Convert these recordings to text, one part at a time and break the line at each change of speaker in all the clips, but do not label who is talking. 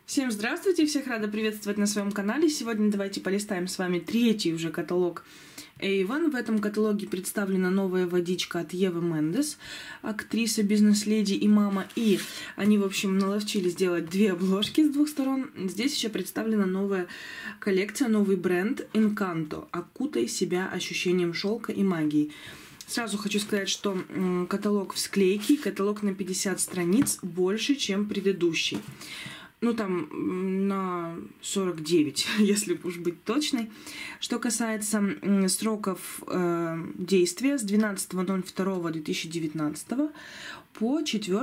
Всем здравствуйте, всех рада приветствовать на своем канале. Сегодня давайте полистаем с вами третий уже каталог Avon. В этом каталоге представлена новая водичка от Евы Мендес, актриса, бизнес-леди и мама. И они, в общем, наловчились сделать две обложки с двух сторон. Здесь еще представлена новая коллекция, новый бренд Encanto. Окутай себя ощущением шелка и магии. Сразу хочу сказать, что каталог в склейке, каталог на 50 страниц больше, чем предыдущий. Ну, там на 49, если уж быть точной. Что касается сроков действия, с 12.02.2019 по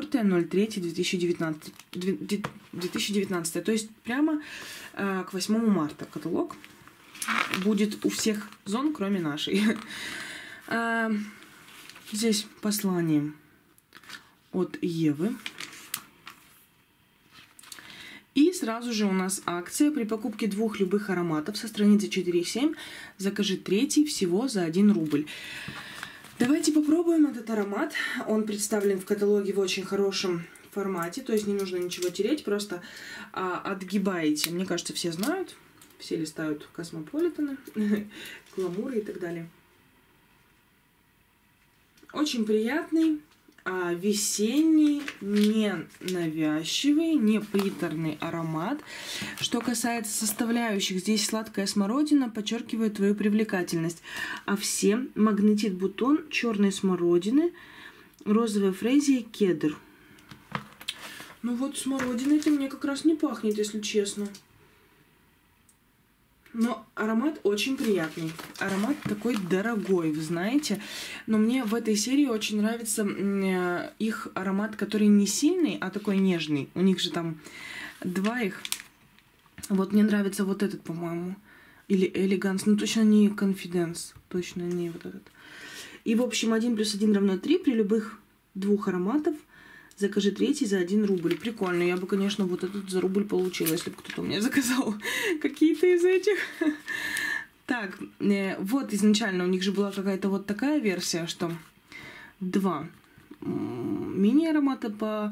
4.03.2019. То есть прямо к 8 марта каталог будет у всех зон, кроме нашей. Здесь послание от Евы. И сразу же у нас акция. При покупке двух любых ароматов со страницы 4.7 закажи третий всего за 1 рубль. Давайте попробуем этот аромат. Он представлен в каталоге в очень хорошем формате, то есть не нужно ничего тереть, просто отгибаете. Мне кажется, все знают, все листают Космополитены, Гламуры и так далее. Очень приятный. Весенний, не навязчивый, не приторный аромат. Что касается составляющих, здесь сладкая смородина подчеркивает твою привлекательность. А все магнетит бутон черной смородины, розовая фрезия, кедр. Ну вот смородиной-то мне как раз не пахнет, если честно. Но аромат очень приятный. Аромат такой дорогой, вы знаете. Но мне в этой серии очень нравится их аромат, который не сильный, а такой нежный. У них же там два их. Вот мне нравится вот этот, по-моему. Или Элеганс. Ну, точно не Confidence. Точно не вот этот. И, в общем, 1 + 1 = 3. При любых двух ароматов закажи третий за 1 рубль. Прикольно. Я бы, конечно, вот этот за рубль получила, если бы кто-то у меня заказал какие-то из этих. Так, вот изначально у них же была какая-то вот такая версия, что 2 мини-аромата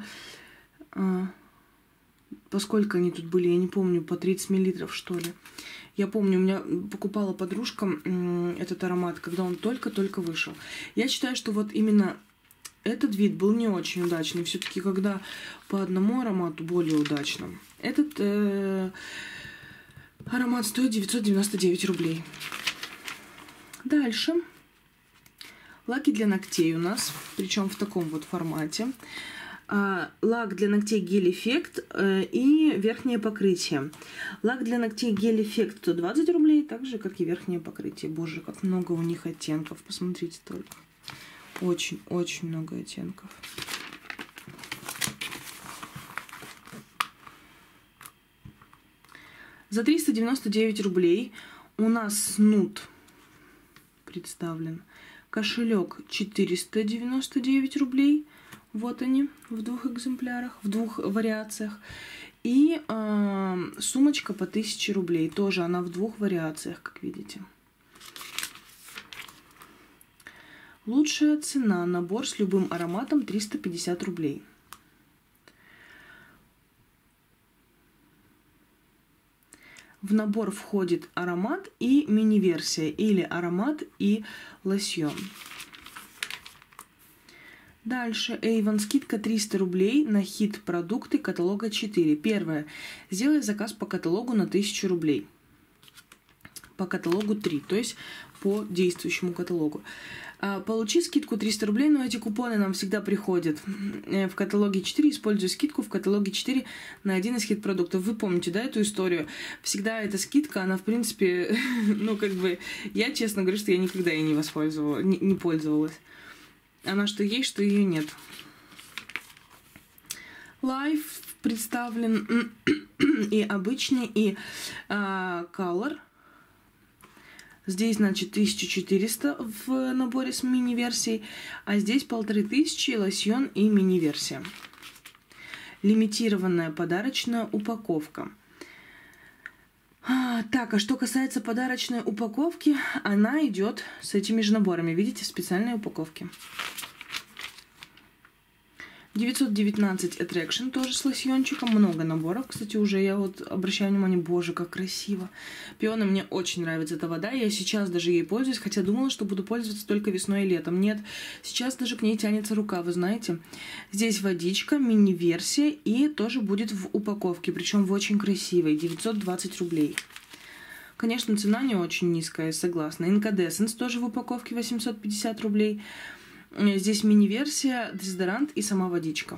по сколько они тут были, я не помню, по 30 мл, что ли. Я помню, у меня покупала подружка этот аромат, когда он только-только вышел. Я считаю, что вот именно этот вид был не очень удачный. Все-таки, когда по одному аромату более удачным. Этот аромат стоит 999 рублей. Dальше. Лаки для ногтей у нас. Причем в таком вот формате. Лак для ногтей гель-эффект и верхнее покрытие. Лак для ногтей гель-эффект 120 рублей. Так же, как и верхнее покрытие. Боже, как много у них оттенков. Посмотрите только. Очень много оттенков. За 399 рублей у нас снуд представлен. Кошелек 499 рублей. Вот они в 2 экземплярах, в 2 вариациях. И сумочка по 1000 рублей. Тоже она в 2 вариациях, как видите. Лучшая цена. Набор с любым ароматом 350 рублей. В набор входит аромат и мини-версия. Или аромат и лосьон. Дальше. Avon. Скидка 300 рублей на хит-продукты каталога 4. Первое. Сделай заказ по каталогу на 1000 рублей. По каталогу 3. То есть по действующему каталогу. Получи скидку 300 рублей, но эти купоны нам всегда приходят в каталоге 4. Используй скидку в каталоге 4 на один из хит-продуктов. Вы помните, да, эту историю? Всегда эта скидка, она, в принципе, ну, как бы, я честно говорю, что я никогда ей не воспользовалась, не пользовалась. Она что есть, что ее нет. Life представлен и обычный, и Color. Здесь, значит, 1400 в наборе с мини-версией, а здесь 1500 лосьон и мини-версия. Лимитированная подарочная упаковка. Так, а что касается подарочной упаковки, она идет с этими же наборами. Видите, в специальной упаковке. 919 Attraction, тоже с лосьончиком. Много наборов, кстати, уже. Я вот обращаю внимание, боже, как красиво. Пионы, мне очень нравится эта вода. Я сейчас даже ей пользуюсь, хотя думала, что буду пользоваться только весной и летом. Нет, сейчас даже к ней тянется рука, вы знаете. Здесь водичка, мини-версия, и тоже будет в упаковке, причем в очень красивой. 920 рублей. Конечно, цена не очень низкая, согласна. Incandescence тоже в упаковке 850 рублей. Здесь мини-версия, дезодорант и сама водичка.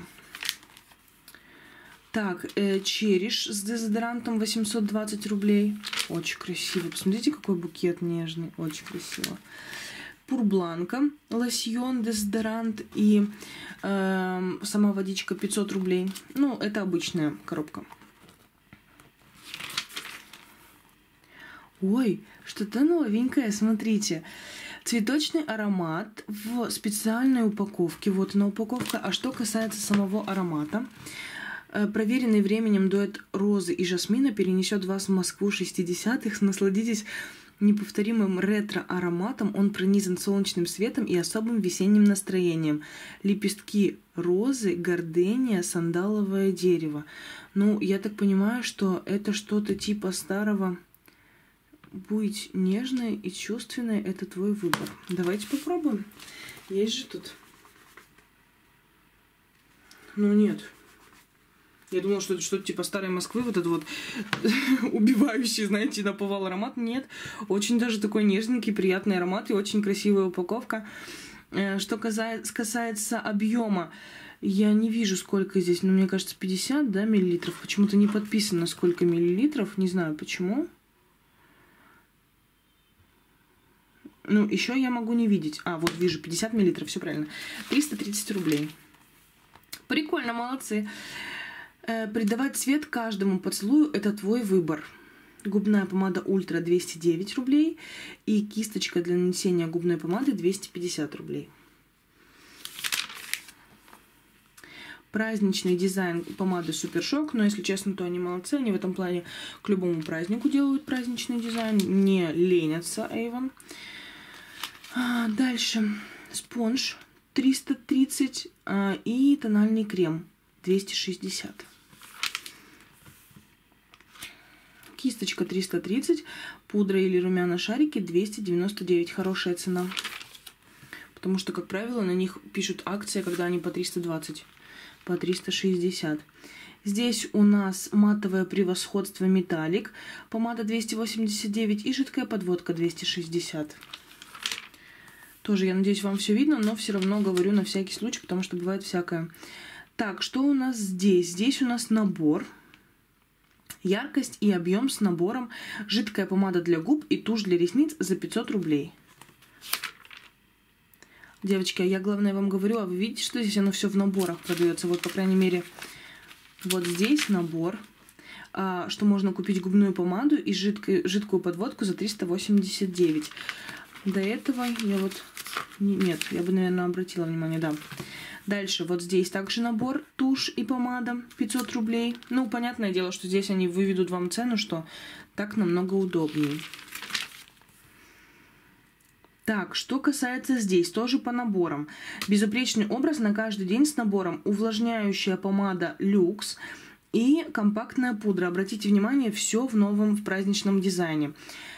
Так, Cherish с дезодорантом 820 рублей. Очень красиво. Посмотрите, какой букет нежный. Очень красиво. Пурбланка, лосьон, дезодорант и сама водичка 500 рублей. Ну, это обычная коробка. Ой, что-то новенькое, смотрите. Цветочный аромат в специальной упаковке. Вот она упаковка. А что касается самого аромата, проверенный временем дуэт розы и жасмина перенесет вас в Москву 60-х. Насладитесь неповторимым ретро-ароматом. Он пронизан солнечным светом и особым весенним настроением. Лепестки розы, гордения, сандаловое дерево. Ну, я так понимаю, что это что-то типа старого... Будь нежной и чувственной, это твой выбор. Давайте попробуем. Есть же тут. Ну нет. Я думала, что это что-то типа старой Москвы, вот это вот убивающий, знаете, наповал аромат. Нет. Очень даже такой нежненький, приятный аромат и очень красивая упаковка. Что касается объема, я не вижу, сколько здесь, но мне кажется, 50, да, миллилитров. Почему-то не подписано, сколько миллилитров. Не знаю, почему. Ну, еще я могу не видеть. А, вот вижу, 50 миллилитров, все правильно. 330 рублей. Прикольно, молодцы. Придавать цвет каждому поцелую – это твой выбор. Губная помада Ультра 209 рублей. И кисточка для нанесения губной помады 250 рублей. Праздничный дизайн помады Супершок. Но, если честно, то они молодцы. Они в этом плане к любому празднику делают праздничный дизайн. Не ленятся, Avon. Дальше спонж 330 и тональный крем 260. Кисточка 330, пудра или румяна шарики 299. Хорошая цена. Потому что, как правило, на них пишут акция, когда они по 320, по 360. Здесь у нас матовое превосходство металлик, помада 289 и жидкая подводка 260. Тоже, я надеюсь, вам все видно, но все равно говорю на всякий случай, потому что бывает всякое. Так, что у нас здесь? Здесь у нас набор. Яркость и объем с набором. Жидкая помада для губ и тушь для ресниц за 500 рублей. Девочки, а я, главное, вам говорю, а вы видите, что здесь оно все в наборах продается? Вот, по крайней мере, вот здесь набор, что можно купить губную помаду и жидкую подводку за 389. До этого я вот... Нет, я бы, наверное, обратила внимание, да. Дальше, вот здесь также набор тушь и помада, 500 рублей. Ну, понятное дело, что здесь они выведут вам цену, что так намного удобнее. Так, что касается здесь, тоже по наборам. Безупречный образ на каждый день с набором. Увлажняющая помада люкс и компактная пудра. Обратите внимание, все в новом, в праздничном дизайне.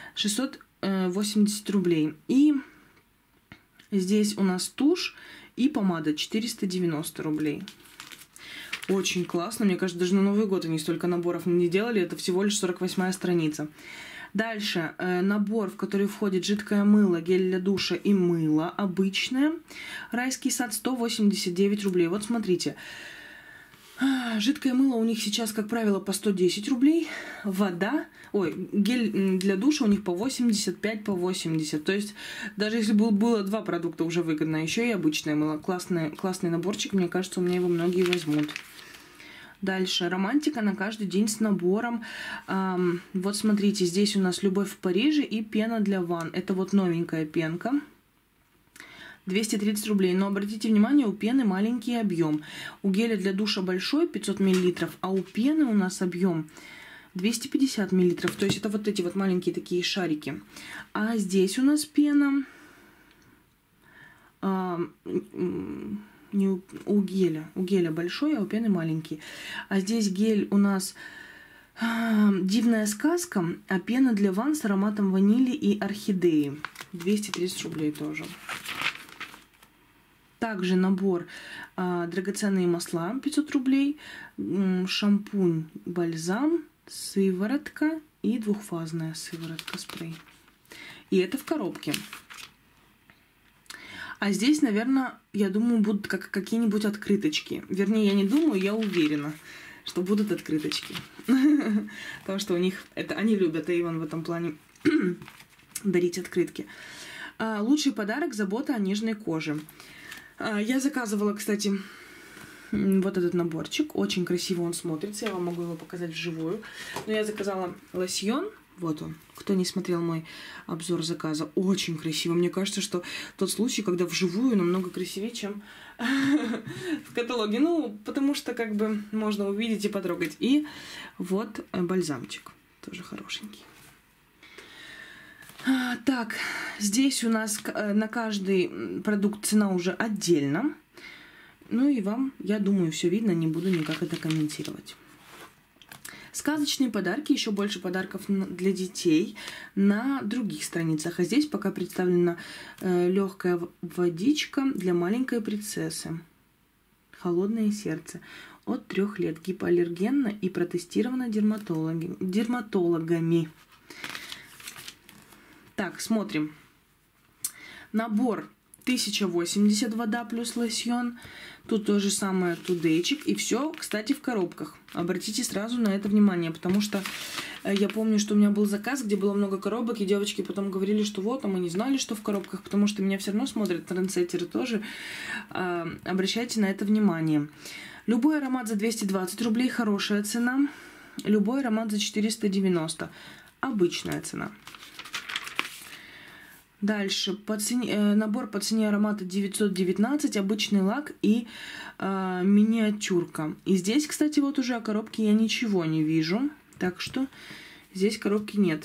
680 рублей. И здесь у нас тушь и помада 490 рублей. Очень классно. Мне кажется, даже на Новый год они столько наборов не делали. Это всего лишь 48-я страница. Дальше набор, в который входит жидкое мыло, гель для душа и мыло обычное. Райский сад 189 рублей. Вот смотрите. Жидкое мыло у них сейчас, как правило, по 110 рублей. Вода, гель для душа у них по 85, по 80. То есть, даже если было два продукта, уже выгодно. Еще и обычное мыло. Классный наборчик. Мне кажется, у меня его многие возьмут. Дальше. Романтика на каждый день с набором. Вот смотрите, здесь у нас любовь в Париже и пена для ванн. Это вот новенькая пенка. 230 рублей. Но обратите внимание, у пены маленький объем. У геля для душа большой, 500 мл, а у пены у нас объем 250 мл. То есть это вот эти вот маленькие такие шарики. А здесь у нас пена Не у геля. У геля большой, а у пены маленький. А здесь гель у нас «Дивная сказка», а пена для ванн с ароматом ванили и орхидеи. 230 рублей тоже. Также набор драгоценные масла 500 рублей, шампунь, бальзам, сыворотка и двухфазная сыворотка спрей. И это в коробке. А здесь, наверное, я думаю, будут какие-нибудь открыточки. Вернее, я не думаю, я уверена, что будут открыточки. Потому что у них, они любят Avon в этом плане дарить открытки. Лучший подарок — забота о нежной коже. Я заказывала, кстати, вот этот наборчик. Очень красиво он смотрится. Я вам могу его показать вживую. Но я заказала лосьон. Вот он. Кто не смотрел мой обзор заказа, очень красиво. Мне кажется, что тот случай, когда вживую намного красивее, чем в каталоге. Ну, потому что как бы можно увидеть и потрогать. И вот бальзамчик. Тоже хорошенький. Так, здесь у нас на каждый продукт цена уже отдельно. Ну и вам, я думаю, все видно, не буду никак это комментировать. Сказочные подарки, еще больше подарков для детей на других страницах. А здесь пока представлена легкая водичка для маленькой принцессы. Холодное сердце. От 3 лет. Гипоаллергенна и протестирована дерматологами. Так, смотрим. Набор 1080 вода плюс лосьон. Тут то же самое тудейчик. И все, кстати, в коробках. Обратите сразу на это внимание, потому что я помню, что у меня был заказ, где было много коробок, и девочки потом говорили, что вот, а мы не знали, что в коробках, потому что меня все равно смотрят трендсеттеры тоже. Обращайте на это внимание. Любой аромат за 220 рублей, хорошая цена. Любой аромат за 490, обычная цена. Дальше набор по цене аромата 919, обычный лак и миниатюрка. И здесь, кстати, вот уже о коробке я ничего не вижу, так что здесь коробки нет.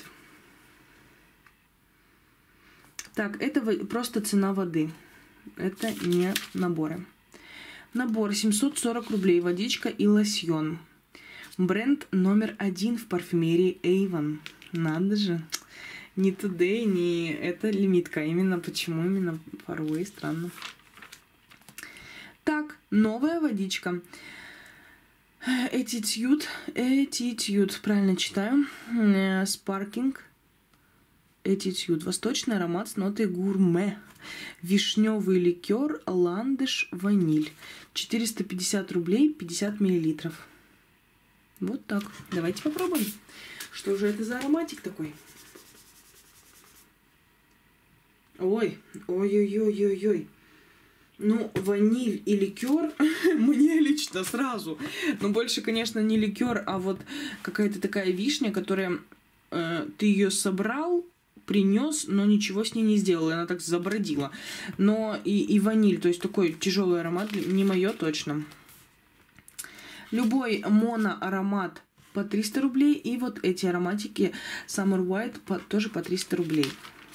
Так, это просто цена воды, это не наборы. Набор 740 рублей, водичка и лосьон. Бренд номер 1 в парфюмерии Avon. Надо же. Не Today, не это лимитка. Именно почему? Именно Faraway, странно. Так, новая водичка. Attitude, правильно читаю. Sparking Attitude. Восточный аромат с нотой гурме. Вишневый ликер, ландыш, ваниль. 450 рублей, 50 миллилитров. Вот так. Давайте попробуем. Что же это за ароматик такой? Ой, ой-ой-ой-ой-ой. Ну, ваниль и ликер мне лично сразу. Но больше, конечно, не ликер, а вот какая-то такая вишня, которая ты ее собрал, принес, но ничего с ней не сделал. И она так забродила. Но и ваниль, то есть такой тяжелый аромат, не мое точно. Любой моноаромат по 300 рублей. И вот эти ароматики Summer White тоже по 300 рублей.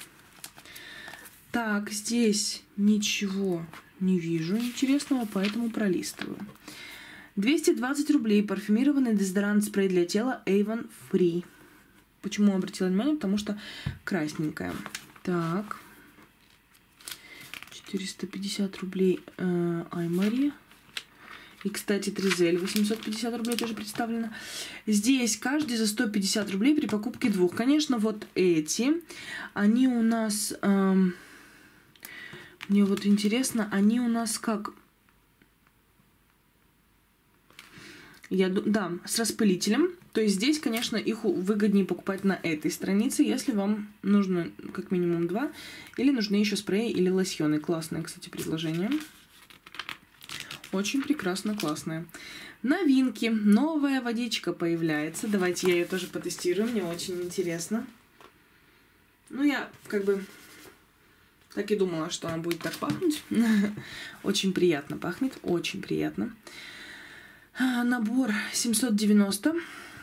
Так, здесь ничего не вижу интересного, поэтому пролистываю. 220 рублей парфюмированный дезодорант спрей для тела Avon Free. Почему обратила внимание? Потому что красненькая. Так. 450 рублей Аймари. И, кстати, Тризель 850 рублей тоже представлено. Здесь каждый за 150 рублей при покупке 2. Конечно, вот эти, они у нас... Мне вот интересно, они у нас как... Да, с распылителем. То есть здесь, конечно, их выгоднее покупать на этой странице, если вам нужно как минимум 2. Или нужны еще спреи или лосьоны. Классное, кстати, предложение. Очень прекрасно, классное. Новинки. Новая водичка появляется. Давайте я ее тоже потестирую. Мне очень интересно. Ну, я как бы... Так и думала, что она будет так пахнуть. Очень приятно пахнет. Очень приятно. Набор 790.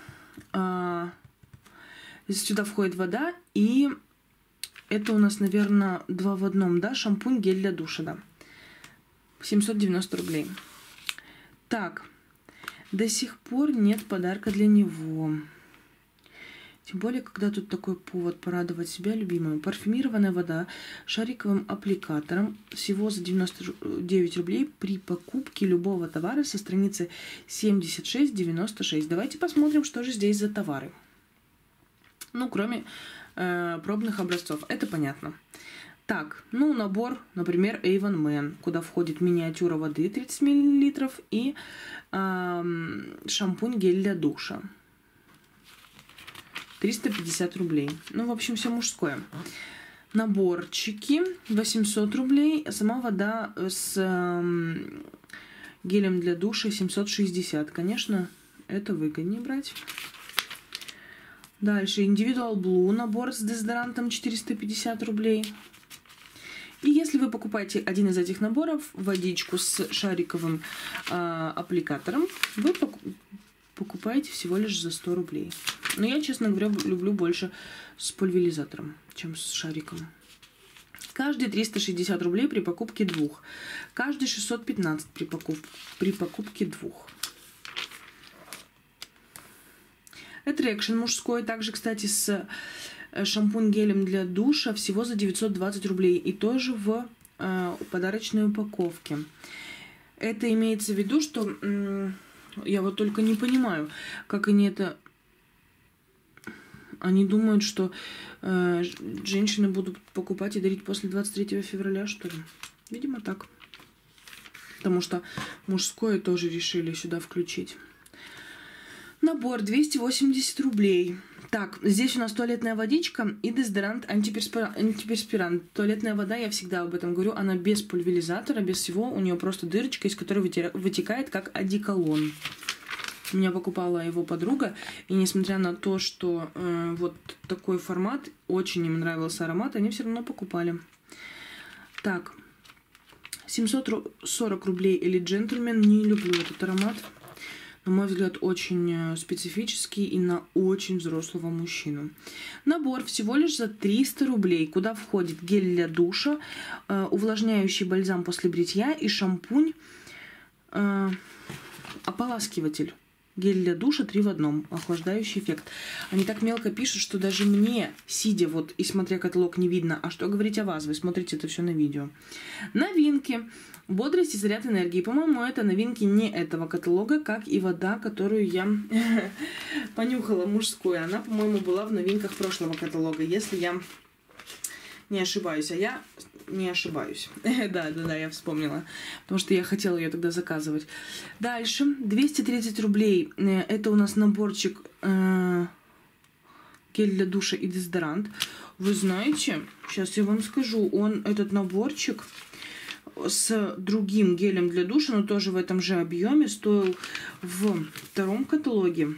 Сюда входит вода. И это у нас, наверное, 2 в 1, да? Шампунь, гель для душа, да. 790 рублей. Так, до сих пор нет подарка для него. Тем более, когда тут такой повод порадовать себя любимым. Парфюмированная вода шариковым аппликатором всего за 99 рублей при покупке любого товара со страницы 76-96. Давайте посмотрим, что же здесь за товары. Ну, кроме пробных образцов. Это понятно. Так, ну, набор, например, Avon Man, куда входит миниатюра воды 30 мл и шампунь-гель для душа. 350 рублей. Ну, в общем, все мужское. Наборчики 800 рублей. Сама вода с гелем для душа 760. Конечно, это выгоднее брать. Дальше Individual Blue набор с дезодорантом 450 рублей. И если вы покупаете один из этих наборов, водичку с шариковым аппликатором, вы покупаете всего лишь за 100 рублей. Но я, честно говоря, люблю больше с пульверизатором, чем с шариком. Каждый 360 рублей при покупке 2. Каждый 615 при покупке 2. Attraction мужской, также, кстати, с шампунь-гелем для душа всего за 920 рублей. И тоже в подарочной упаковке. Это имеется в виду, что я вот только не понимаю, как они это... Они думают, что женщины будут покупать и дарить после 23 февраля, что ли? Видимо, так. Потому что мужское тоже решили сюда включить. Набор 280 рублей. Так, здесь у нас туалетная водичка и дезодорант, антиперспирант. Туалетная вода, я всегда об этом говорю, она без пульверизатора, без всего. У нее просто дырочка, из которой вытекает как одеколон. У меня покупала его подруга, и несмотря на то, что вот такой формат, очень им нравился аромат, они все равно покупали. Так, 740 рублей или джентльмен, не люблю этот аромат. На мой взгляд, очень специфический и на очень взрослого мужчину. Nабор всего лишь за 300 рублей, куда входит гель для душа, увлажняющий бальзам после бритья и шампунь, ополаскиватель. Гель для душа 3 в 1, охлаждающий эффект. Они так мелко пишут, что даже мне, сидя вот и смотря каталог, не видно. А что говорить о вас? Вы смотрите это все на видео. Новинки. Бодрость и заряд энергии. По-моему, это новинки не этого каталога, как и вода, которую я понюхала, мужскую. Она, по-моему, была в новинках прошлого каталога, если я не ошибаюсь. А я не ошибаюсь. Да, я вспомнила. Потому что я хотела ее тогда заказывать. Дальше. 230 рублей. Это у нас наборчик гель для душа и дезодорант. Вы знаете, сейчас я вам скажу, этот наборчик с другим гелем для душа, но тоже в этом же объеме, стоил в втором каталоге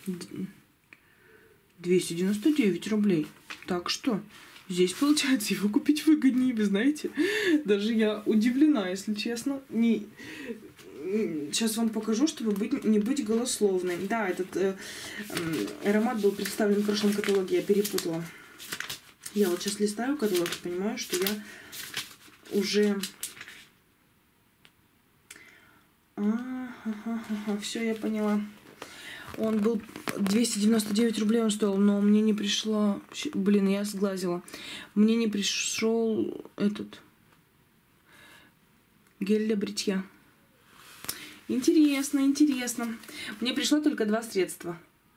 299 рублей. Так что здесь, получается, его купить выгоднее, вы знаете. Даже я удивлена, если честно. Сейчас вам покажу, чтобы не быть голословной. Да, этот аромат был представлен в прошлом каталоге, я перепутала. Я вот сейчас листаю каталог и понимаю, что я уже... Все, я поняла. Он был 299 рублей, он стоил, но мне не пришло... Блин, я сглазила. Мне не пришел этот гель для бритья. Интересно, интересно. Мне пришло только 2 средства.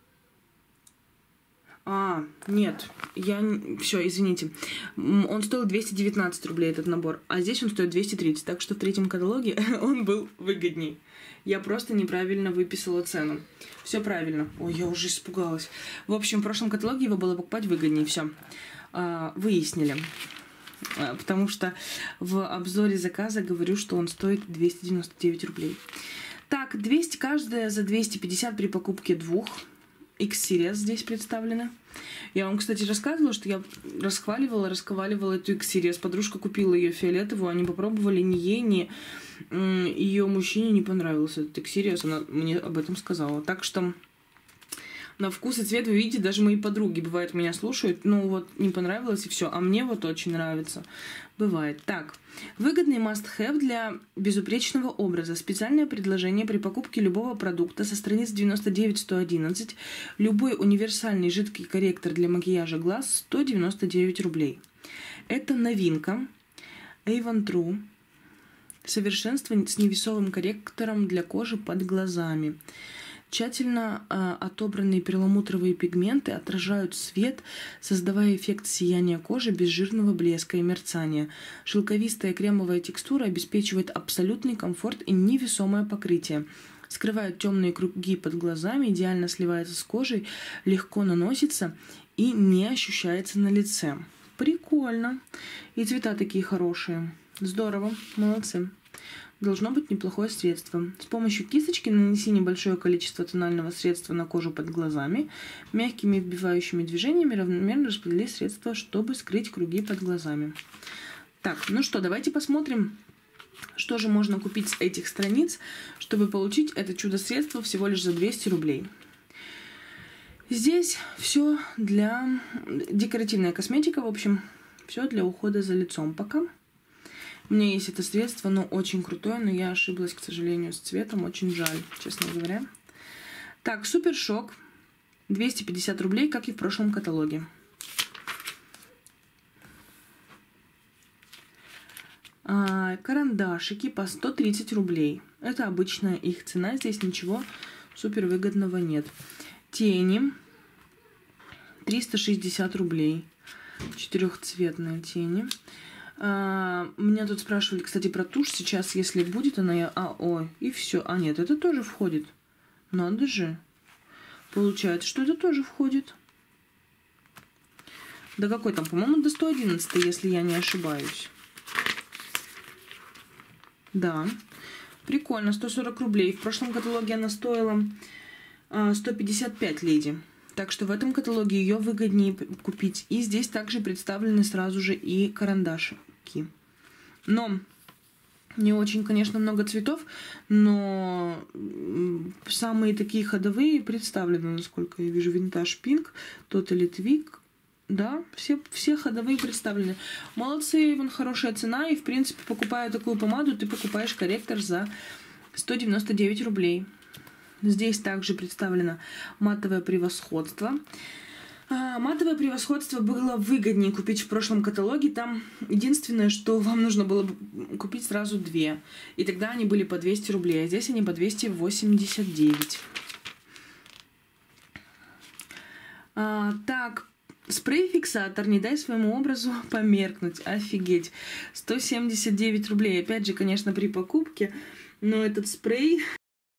Нет, все, извините. Он стоил 219 рублей, этот набор, а здесь он стоит 230, так что в третьем каталоге он был выгодней. Я просто неправильно выписала цену. Все правильно. Ой, я уже испугалась. В общем, в прошлом каталоге его было покупать выгоднее, все. Выяснили. Потому что в обзоре заказа говорю, что он стоит 299 рублей. Так, 200, каждая за 250 при покупке 2. X-Series здесь представлена. Я вам, кстати, рассказывала, что я расхваливала эту X-Series. Подружка купила ее фиолетовую, они попробовали, ни ей, ни ее мужчине не понравился этот X-Series. Она мне об этом сказала. Так что на вкус и цвет, вы видите, даже мои подруги, бывает, меня слушают, ну вот, не понравилось и все, а мне вот очень нравится. Бывает. Так, выгодный must-have для безупречного образа. Специальное предложение при покупке любого продукта со страниц 99-111. Любой универсальный жидкий корректор для макияжа глаз 199 рублей. Это новинка. Avon True. Совершенство с невесовым корректором для кожи под глазами. Тщательно отобранные перламутровые пигменты отражают свет, создавая эффект сияния кожи без жирного блеска и мерцания. Шелковистая кремовая текстура обеспечивает абсолютный комфорт и невесомое покрытие. Скрывает темные круги под глазами, идеально сливается с кожей, легко наносится и не ощущается на лице. Прикольно. И цвета такие хорошие. Здорово. Молодцы. Должно быть неплохое средство. С помощью кисточки нанеси небольшое количество тонального средства на кожу под глазами. Мягкими вбивающими движениями равномерно распредели средство, чтобы скрыть круги под глазами. Так, ну что, давайте посмотрим, что же можно купить с этих страниц, чтобы получить это чудо-средство всего лишь за 200 рублей. Здесь все для декоративная косметика, в общем, все для ухода за лицом пока. У меня есть это средство, оно очень крутое, но я ошиблась, к сожалению, с цветом. Очень жаль, честно говоря. Так, Супер Шок. 250 рублей, как и в прошлом каталоге. Карандашики по 130 рублей. Это обычная их цена, здесь ничего супер выгодного нет. Тени. 360 рублей. Четырехцветные тени. Меня тут спрашивали, кстати, про тушь. Сейчас, если будет она... и все. Нет, это тоже входит. Надо же. Получается, что это тоже входит. Да какой там? По-моему, до 111, если я не ошибаюсь. Да. Прикольно. 140 рублей. В прошлом каталоге она стоила 155, леди. Так что в этом каталоге ее выгоднее купить. И здесь также представлены сразу же и карандашики. Но не очень, конечно, много цветов, но самые такие ходовые представлены, насколько я вижу. Vintage Pink, Totally Twig. Да, все ходовые представлены. Молодцы, Avon, хорошая цена. И, в принципе, покупая такую помаду, ты покупаешь корректор за 199 рублей. Здесь также представлено матовое превосходство. Матовое превосходство было выгоднее купить в прошлом каталоге. Там единственное, что вам нужно было купить сразу две. И тогда они были по 200 рублей, а здесь они по 289. Так, спрей-фиксатор «Не дай своему образу померкнуть». Офигеть. 179 рублей. Опять же, конечно, при покупке. Но этот спрей